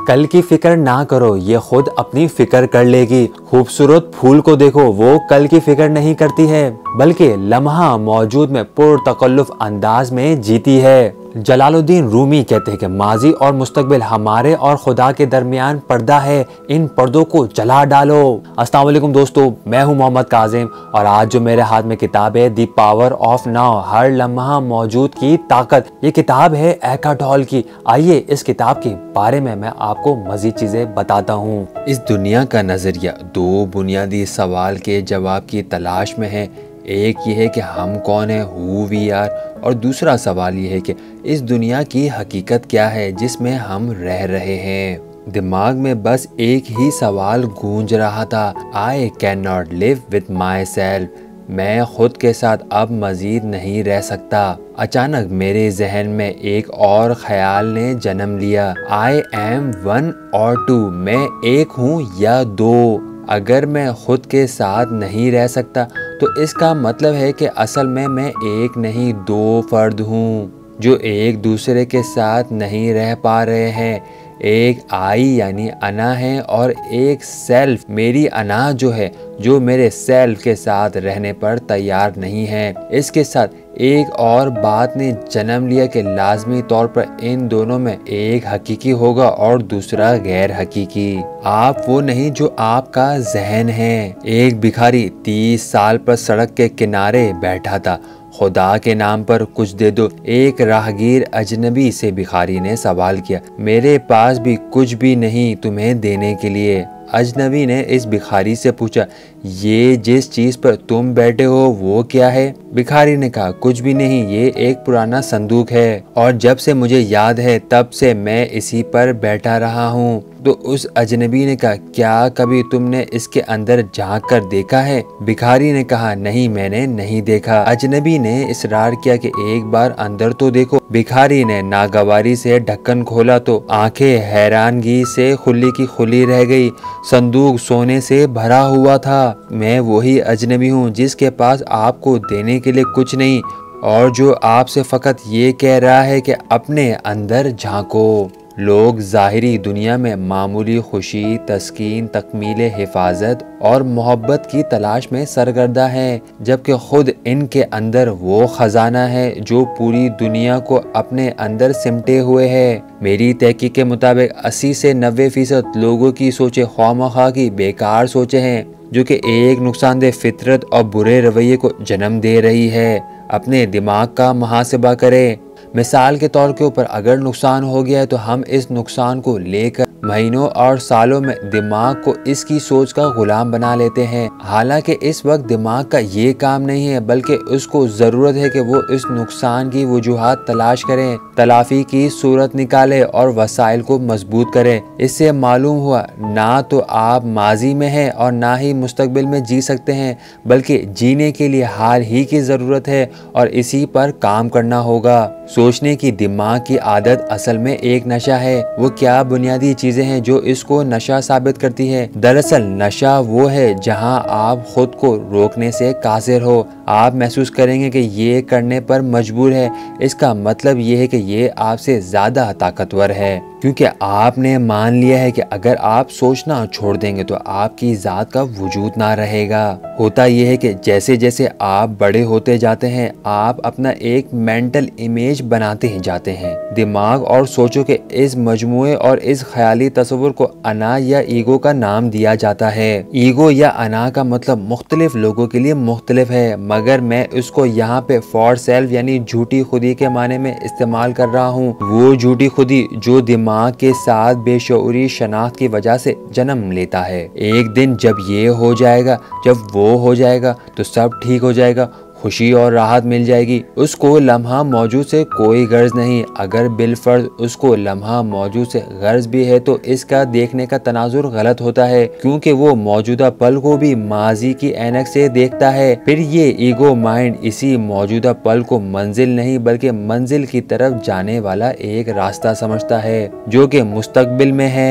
कल की फिक्र ना करो, ये खुद अपनी फिक्र कर लेगी। खूबसूरत फूल को देखो, वो कल की फिक्र नहीं करती है, बल्कि लम्हा मौजूद में पुरतकल्लुफ अंदाज में जीती है। जलालुद्दीन रूमी कहते हैं कि माजी और मुस्तकबिल हमारे और खुदा के दरमियान पर्दा है, इन पर्दों को जला डालो। अस्सलाम वालेकुम दोस्तों, मैं हूं मोहम्मद काजिम और आज जो मेरे हाथ में किताब है द पावर ऑफ नाउ, हर लम्हा मौजूद की ताकत, ये किताब है एकार्ट टोले की। आइए इस किताब के बारे में मैं आपको मजीद चीजें बताता हूँ। इस दुनिया का नजरिया दो बुनियादी सवाल के जवाब की तलाश में है। एक ये है कि हम कौन है, हु वी आर, और दूसरा सवाल ये है कि इस दुनिया की हकीकत क्या है जिसमें हम रह रहे हैं। दिमाग में बस एक ही सवाल गूंज रहा था, I cannot live with myself, मैं खुद के साथ अब मजीद नहीं रह सकता। अचानक मेरे जहन में एक और ख्याल ने जन्म लिया, आई एम वन और टू, मैं एक हूँ या दो। अगर मैं खुद के साथ नहीं रह सकता तो इसका मतलब है कि असल में मैं एक नहीं दो फर्द हूँ जो एक दूसरे के साथ नहीं रह पा रहे हैं। एक आई यानी अना है और एक सेल्फ मेरी अना जो है, जो मेरे सेल्फ के साथ रहने पर तैयार नहीं है। इसके साथ एक और बात ने जन्म लिया कि लाजमी तौर पर इन दोनों में एक हकीकी होगा और दूसरा गैर हकीकी। आप वो नहीं जो आपका जहन है। एक भिखारी 30 साल पर सड़क के किनारे बैठा था, खुदा के नाम पर कुछ दे दो, एक राहगीर अजनबी से भिखारी ने सवाल किया। मेरे पास भी कुछ भी नहीं तुम्हें देने के लिए। अजनबी ने इस भिखारी से पूछा, ये जिस चीज पर तुम बैठे हो वो क्या है? भिखारी ने कहा, कुछ भी नहीं, ये एक पुराना संदूक है और जब से मुझे याद है तब से मैं इसी पर बैठा रहा हूँ। तो उस अजनबी ने कहा, क्या कभी तुमने इसके अंदर झांक कर देखा है? भिखारी ने कहा, नहीं, मैंने नहीं देखा। अजनबी ने इसरार किया कि एक बार अंदर तो देखो। भिखारी ने नागवारी से ढक्कन खोला तो आंखें हैरानगी से खुली की खुली रह गई। संदूक सोने से भरा हुआ था। मैं वही अजनबी हूँ जिसके पास आपको देने के लिए कुछ नहीं और जो आपसे फकत ये कह रहा है कि अपने अंदर झांको। लोग ज़ाहिरी दुनिया में मामूली खुशी, तस्कीन, तकमीले हिफाजत और मोहब्बत की तलाश में सरगर्दा हैं, जबकि खुद इनके अंदर वो खजाना है जो पूरी दुनिया को अपने अंदर सिमटे हुए है। मेरी तहकीक के मुताबिक 80 से 90% लोगों की सोचें ख्वामखा की बेकार सोचें हैं जो कि एक नुकसानदेह फितरत और बुरे रवैये को जन्म दे रही है। अपने दिमाग का मुहासिबा करें। मिसाल के तौर के ऊपर अगर नुकसान हो गया है तो हम इस नुकसान को लेकर महीनों और सालों में दिमाग को इसकी सोच का गुलाम बना लेते हैं। हालांकि इस वक्त दिमाग का ये काम नहीं है, बल्कि उसको ज़रूरत है कि वो इस नुकसान की वजूहात तलाश करें, तलाफी की सूरत निकाले और वसाइल को मजबूत करें। इससे मालूम हुआ ना तो आप माजी में हैं और ना ही मुस्तकबिल में जी सकते हैं, बल्कि जीने के लिए हाल ही की ज़रूरत है और इसी पर काम करना होगा। सोचने की दिमाग की आदत असल में एक नशा है। वो क्या बुनियादी चीजें हैं जो इसको नशा साबित करती है? दरअसल नशा वो है जहां आप खुद को रोकने से कासिर हो। आप महसूस करेंगे कि ये करने पर मजबूर है। इसका मतलब ये है कि ये आपसे ज्यादा ताकतवर है, क्योंकि आपने मान लिया है कि अगर आप सोचना छोड़ देंगे तो आपकी ज़ात का वजूद ना रहेगा। होता यह है कि जैसे जैसे आप बड़े होते जाते हैं आप अपना एक मेंटल इमेज बनाते ही जाते हैं। दिमाग और सोचों के इस मजमूए और इस ख्याली तस्वुर को अना या ईगो का नाम दिया जाता है। ईगो या अना का मतलब मुख्तलिफ लोगों के लिए मुख्तलिफ है, मगर मैं उसको यहाँ पे फॉर सेल्फ यानी झूठी खुदी के माने में इस्तेमाल कर रहा हूँ। वो झूठी खुदी जो दिमाग के साथ बेशऊरी शनाख्त की वजह से जन्म लेता है। एक दिन जब ये हो जाएगा, जब वो हो जाएगा तो सब ठीक हो जाएगा, खुशी और राहत मिल जाएगी। उसको लम्हा मौजूद से कोई गर्ज नहीं। अगर बिलफर्ज उसको लम्हा मौजूद से गर्ज भी है तो इसका देखने का तनाजुर गलत होता है, क्योंकि वो मौजूदा पल को भी माजी की ऐनक से देखता है। फिर ये ईगो माइंड इसी मौजूदा पल को मंजिल नहीं बल्कि मंजिल की तरफ जाने वाला एक रास्ता समझता है जो कि मुस्तकबिल में है।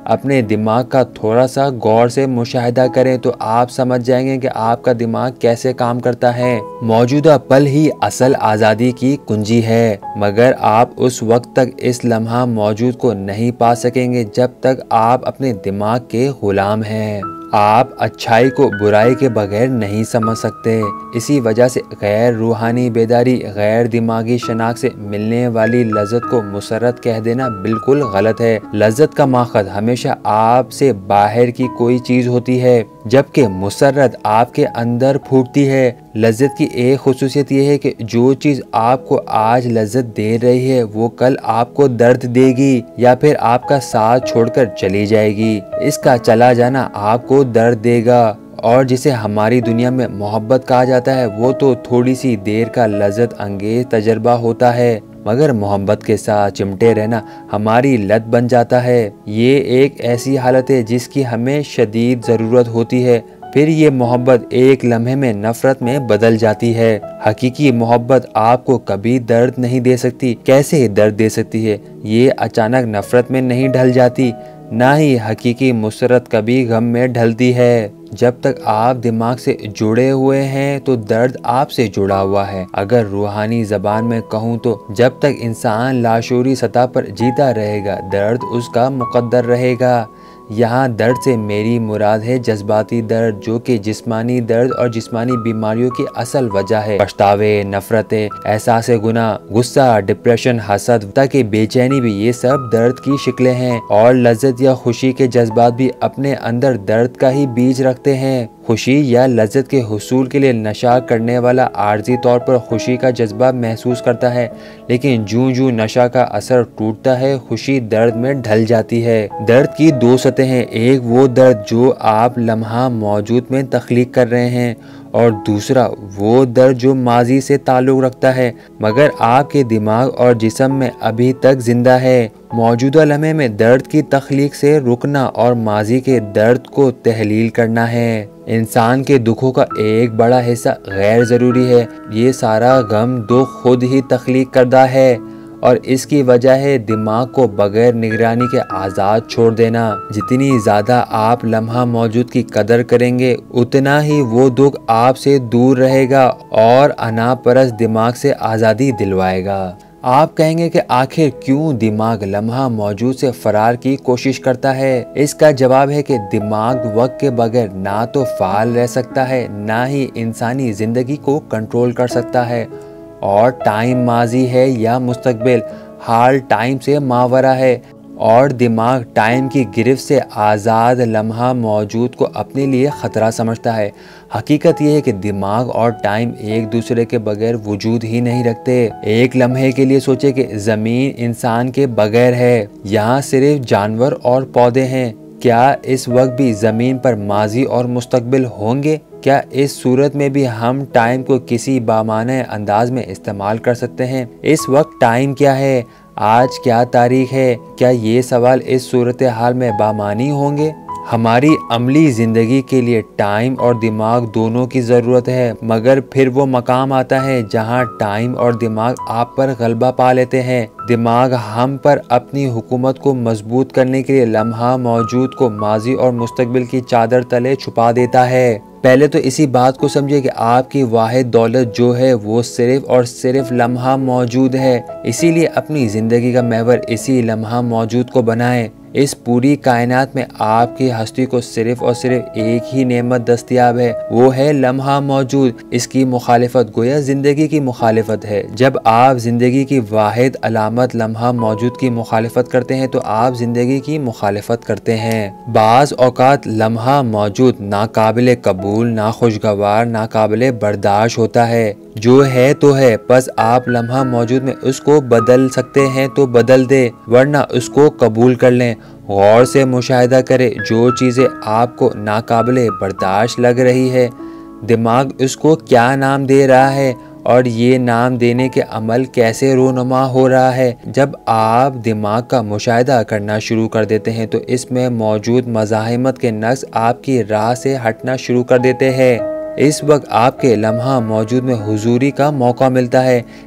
अपने दिमाग का थोड़ा सा गौर से मुशाहिदा करें तो आप समझ जाएंगे कि आपका दिमाग कैसे काम करता है। मौजूदा पल ही असल आज़ादी की कुंजी है, मगर आप उस वक्त तक इस लम्हा मौजूद को नहीं पा सकेंगे जब तक आप अपने दिमाग के गुलाम हैं। आप अच्छाई को बुराई के बगैर नहीं समझ सकते। इसी वजह से गैर रूहानी बेदारी, गैर दिमागी शनाख्त से मिलने वाली लज्जत को मुसर्रत कह देना बिल्कुल गलत है। लज्जत का माखज़ हमेशा आपसे बाहर की कोई चीज़ होती है, जबकि मुसर्रत आपके अंदर फूटती है। लज्जत की एक खुसूसियत यह है कि जो चीज़ आपको आज लज्जत दे रही है वो कल आपको दर्द देगी या फिर आपका साथ छोड़कर चली जाएगी। इसका चला जाना आपको दर्द देगा। और जिसे हमारी दुनिया में मोहब्बत कहा जाता है वो तो थोड़ी सी देर का लज्जत अंगेज तजर्बा होता है, मगर मोहब्बत के साथ चिमटे रहना हमारी लत बन जाता है। ये एक ऐसी हालत है जिसकी हमें शदीद ज़रूरत होती है, फिर ये मोहब्बत एक लम्हे में नफरत में बदल जाती है। हकीकी मोहब्बत आपको कभी दर्द नहीं दे सकती। कैसे दर्द दे सकती है? ये अचानक नफरत में नहीं ढल जाती, ना ही हकीकी मुसरत कभी गम में ढलती है। जब तक आप दिमाग से जुड़े हुए हैं तो दर्द आपसे जुड़ा हुआ है। अगर रूहानी ज़बान में कहूँ तो जब तक इंसान लाशूरी सतह पर जीता रहेगा दर्द उसका मुकद्दर रहेगा। यहाँ दर्द से मेरी मुराद है जज्बाती दर्द, जो कि जिस्मानी दर्द और जिस्मानी बीमारियों की असल वजह है। पछतावे, नफरतें, एहसास गुनाह, गुस्सा, डिप्रेशन, हसद तक बेचैनी भी ये सब दर्द की शिकलें हैं। और लज्जत या खुशी के जज्बात भी अपने अंदर दर्द का ही बीज रखते हैं। खुशी या लज्जत के हुसूल के लिए नशा करने वाला आर्जी तौर पर खुशी का जज्बा महसूस करता है, लेकिन जूं जूं नशा का असर टूटता है खुशी दर्द में ढल जाती है। दर्द की दो सतहें हैं, एक वो दर्द जो आप लम्हा मौजूद में तख्लीक कर रहे हैं और दूसरा वो दर्द जो माजी से ताल्लुक़ रखता है मगर आपके दिमाग और जिस्म में अभी तक जिंदा है। मौजूदा लम्हे में दर्द की तख्लीक से रुकना और माजी के दर्द को तहलील करना है। इंसान के दुखों का एक बड़ा हिस्सा गैर ज़रूरी है। ये सारा गम दुख खुद ही तख्लीक करदा है और इसकी वजह है दिमाग को बगैर निगरानी के आज़ाद छोड़ देना। जितनी ज़्यादा आप लम्हा मौजूद की कदर करेंगे उतना ही वो दुख आपसे दूर रहेगा और अनापरस्त दिमाग से आज़ादी दिलवाएगा। आप कहेंगे कि आखिर क्यों दिमाग लम्हा मौजूद से फरार की कोशिश करता है? इसका जवाब है कि दिमाग वक्त के बगैर ना तो फाल रह सकता है, ना ही इंसानी ज़िंदगी को कंट्रोल कर सकता है। और टाइम माजी है या मुस्तकबिल, हाल टाइम से मावरा है और दिमाग टाइम की गिरफ्त से आज़ाद लम्हा मौजूद को अपने लिए ख़तरा समझता है। हकीकत यह है कि दिमाग और टाइम एक दूसरे के बगैर वजूद ही नहीं रखते। एक लम्हे के लिए सोचे कि ज़मीन इंसान के बगैर है, यहाँ सिर्फ जानवर और पौधे हैं। क्या इस वक्त भी ज़मीन पर माजी और मुस्तकबिल होंगे? क्या इस सूरत में भी हम टाइम को किसी बामाने अंदाज में इस्तेमाल कर सकते हैं? इस वक्त टाइम क्या है? आज क्या तारीख है? क्या ये सवाल इस सूरत हाल में बामानी होंगे? हमारी अमली ज़िंदगी के लिए टाइम और दिमाग दोनों की ज़रूरत है, मगर फिर वो मकाम आता है जहाँ टाइम और दिमाग आप पर गलबा पा लेते हैं। दिमाग हम पर अपनी हुकूमत को मजबूत करने के लिए लम्हा मौजूद को माजी और मुस्तकबिल की चादर तले छुपा देता है। पहले तो इसी बात को समझिए कि आपकी वाहिद दौलत जो है वो सिर्फ और सिर्फ लम्हा मौजूद है। इसीलिए अपनी ज़िंदगी का महवर इसी लम्हा मौजूद को बनाएं। इस पूरी कायनात में आपकी हस्ती को सिर्फ और सिर्फ एक ही नेमत दस्तयाब है, वो है लम्हा मौजूद। इसकी मुखालिफत गोया ज़िंदगी की मुखालिफत है। जब आप ज़िंदगी की वाहिद अलामत लम्हा मौजूद की मुखालिफत करते हैं तो आप ज़िंदगी की मुखालिफत करते हैं। बाज़ औक़ात लम्हा मौजूद नाकाबिले कबूल, नाखुशगवार, नाकाबिले बर्दाश्त होता है। जो है तो है, बस आप लम्हा मौजूद में उसको बदल सकते हैं तो बदल दे, वरना उसको कबूल कर लें। गौर से मुशाहिदा करें, जो चीज़ें आपको नाकाबिले बर्दाश्त लग रही है दिमाग उसको क्या नाम दे रहा है और ये नाम देने के अमल कैसे रोनुमा हो रहा है। जब आप दिमाग का मुशाहिदा करना शुरू कर देते हैं तो इसमें मौजूद मज़ाहिमत के नक्स आपकी राह से हटना शुरू कर देते हैं। इस वक्त आपके लम्हा मौजूद में हुजूरी का मौका मिलता है।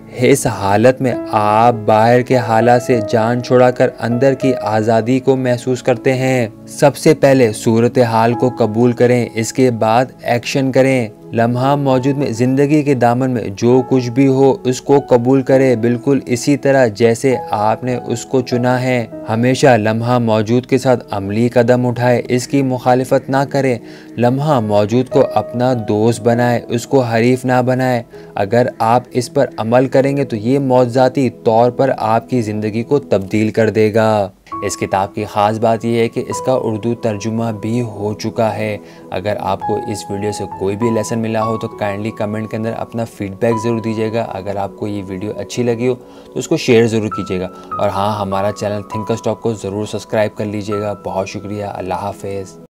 इस हालत में आप बाहर के हालात से जान छुड़ाकर अंदर की आज़ादी को महसूस करते हैं। सबसे पहले सूरत हाल को कबूल करें, इसके बाद एक्शन करें। लम्हा मौजूद में ज़िंदगी के दामन में जो कुछ भी हो उसको कबूल करें, बिल्कुल इसी तरह जैसे आपने उसको चुना है। हमेशा लम्हा मौजूद के साथ अमली कदम उठाए, इसकी मुखालिफत ना करें। लम्हा मौजूद को अपना दोस्त बनाए, उसको हरीफ ना बनाए। अगर आप इस पर अमल करेंगे तो ये मौज़ाती तौर पर आपकी ज़िंदगी को तब्दील कर देगा। इस किताब की ख़ास बात यह है कि इसका उर्दू तर्जुमा भी हो चुका है। अगर आपको इस वीडियो से कोई भी लेसन मिला हो तो काइंडली कमेंट के अंदर अपना फीडबैक ज़रूर दीजिएगा। अगर आपको ये वीडियो अच्छी लगी हो तो उसको शेयर ज़रूर कीजिएगा। और हाँ, हमारा चैनल थिंकर्स टॉक को ज़रूर सब्सक्राइब कर लीजिएगा। बहुत शुक्रिया। अल्लाह हाफ़िज़।